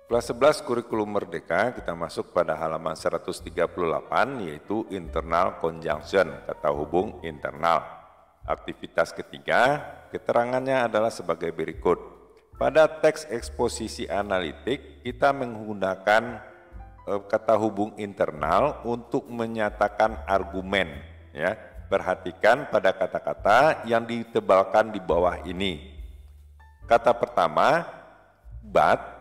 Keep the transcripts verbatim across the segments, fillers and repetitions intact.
Kelas sebelas Kurikulum Merdeka, kita masuk pada halaman seratus tiga puluh delapan, yaitu internal conjunction, kata hubung internal. Aktivitas ketiga, keterangannya adalah sebagai berikut. Pada teks eksposisi analitik, kita menggunakan eh, kata hubung internal untuk menyatakan argumen. Ya, perhatikan pada kata-kata yang ditebalkan di bawah ini. Kata pertama, but,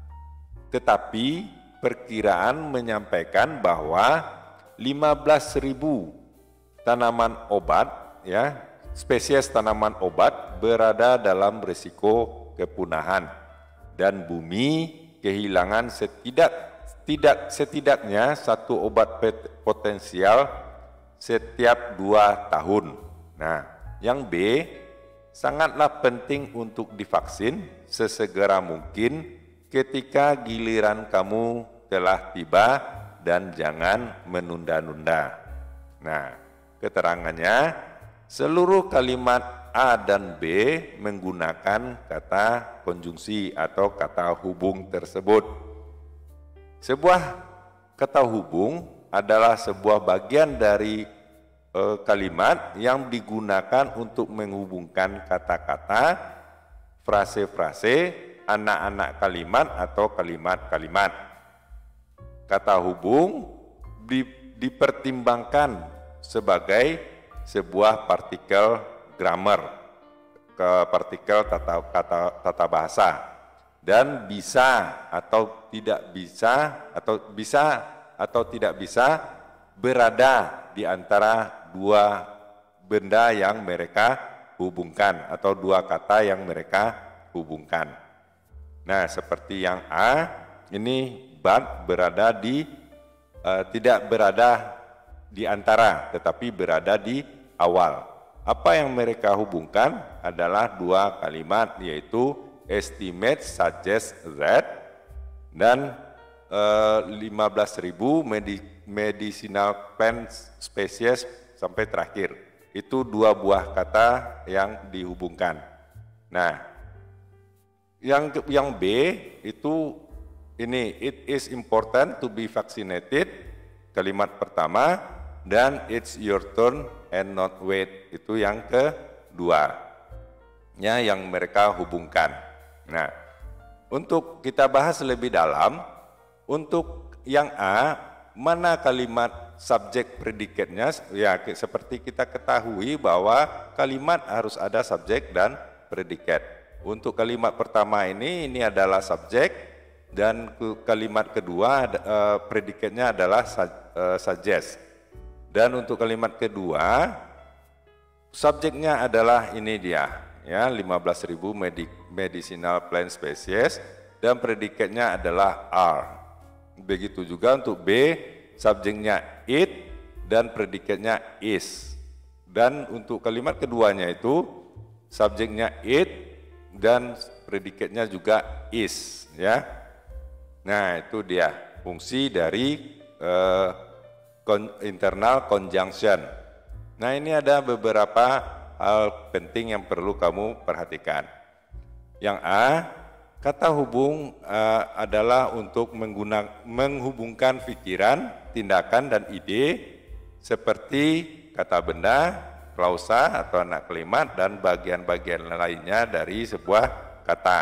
tetapi perkiraan menyampaikan bahwa lima belas ribu tanaman obat, ya, spesies tanaman obat berada dalam risiko kepunahan dan bumi kehilangan setidak tidak setidaknya satu obat potensial setiap dua tahun. Nah, yang B, sangatlah penting untuk divaksin sesegera mungkin ketika giliran kamu telah tiba dan jangan menunda-nunda. Nah, keterangannya, seluruh kalimat A dan B menggunakan kata konjungsi atau kata hubung tersebut. Sebuah kata hubung adalah sebuah bagian dari e, kalimat yang digunakan untuk menghubungkan kata-kata, frase-frase, anak-anak kalimat atau kalimat-kalimat. Kata hubung di, dipertimbangkan sebagai sebuah partikel grammar, ke partikel tata, tata, tata bahasa, dan bisa atau tidak bisa atau bisa atau tidak bisa berada di antara dua benda yang mereka hubungkan atau dua kata yang mereka hubungkan. Nah, seperti yang A, ini but berada di, uh, tidak berada di antara, tetapi berada di awal. Apa yang mereka hubungkan adalah dua kalimat, yaitu estimate suggest that dan uh, lima belas ribu medicinal plant species sampai terakhir. Itu dua buah kata yang dihubungkan. Nah, Yang yang B itu ini, it is important to be vaccinated, kalimat pertama, dan it's your turn and not wait, itu yang kedua, ya, yang mereka hubungkan. Nah, untuk kita bahas lebih dalam, untuk yang A, mana kalimat subjek predikatnya, ya seperti kita ketahui bahwa kalimat harus ada subjek dan predikat. Untuk kalimat pertama ini, ini adalah subjek, dan kalimat kedua eh, predikatnya adalah eh, suggest. Dan untuk kalimat kedua, subjeknya adalah ini dia, ya, lima belas ribu medicinal plant species, dan predikatnya adalah are. Begitu juga untuk B, subjeknya it dan predikatnya is. Dan untuk kalimat keduanya itu subjeknya it dan predikatnya juga is, ya. Nah, itu dia fungsi dari uh, kon, internal conjunction. Nah, ini ada beberapa hal penting yang perlu kamu perhatikan. Yang A, kata hubung uh, adalah untuk mengguna, menghubungkan pikiran, tindakan, dan ide seperti kata benda, klausa atau anak kalimat, dan bagian-bagian lainnya dari sebuah kata,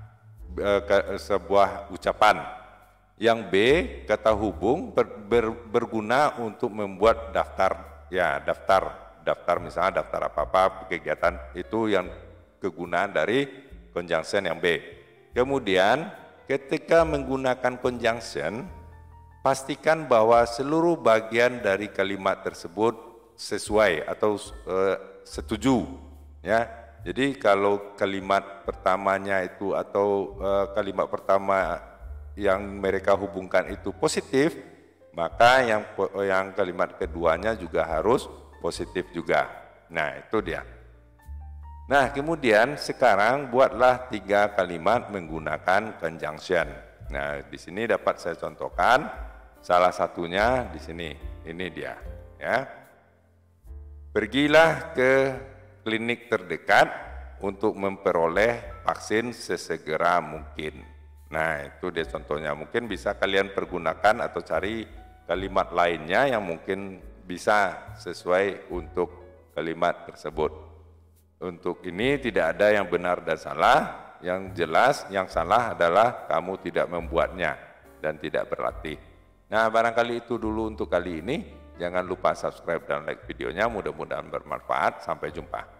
e, ke, sebuah ucapan. Yang B, kata hubung ber, ber, berguna untuk membuat daftar, ya daftar, daftar misalnya daftar apa-apa kegiatan, itu yang kegunaan dari conjunction yang B. Kemudian ketika menggunakan conjunction, pastikan bahwa seluruh bagian dari kalimat tersebut sesuai atau uh, setuju, ya. Jadi kalau kalimat pertamanya itu atau uh, kalimat pertama yang mereka hubungkan itu positif, maka yang yang kalimat keduanya juga harus positif juga. Nah, itu dia. Nah, kemudian sekarang buatlah tiga kalimat menggunakan conjunction. Nah, di sini dapat saya contohkan salah satunya di sini. Ini dia, ya. Pergilah ke klinik terdekat untuk memperoleh vaksin sesegera mungkin. Nah, itu dia contohnya. Mungkin bisa kalian pergunakan atau cari kalimat lainnya yang mungkin bisa sesuai untuk kalimat tersebut. Untuk ini tidak ada yang benar dan salah, yang jelas yang salah adalah kamu tidak membuatnya dan tidak berlatih. Nah, barangkali itu dulu untuk kali ini. Jangan lupa subscribe dan like videonya, mudah-mudahan bermanfaat. Sampai jumpa.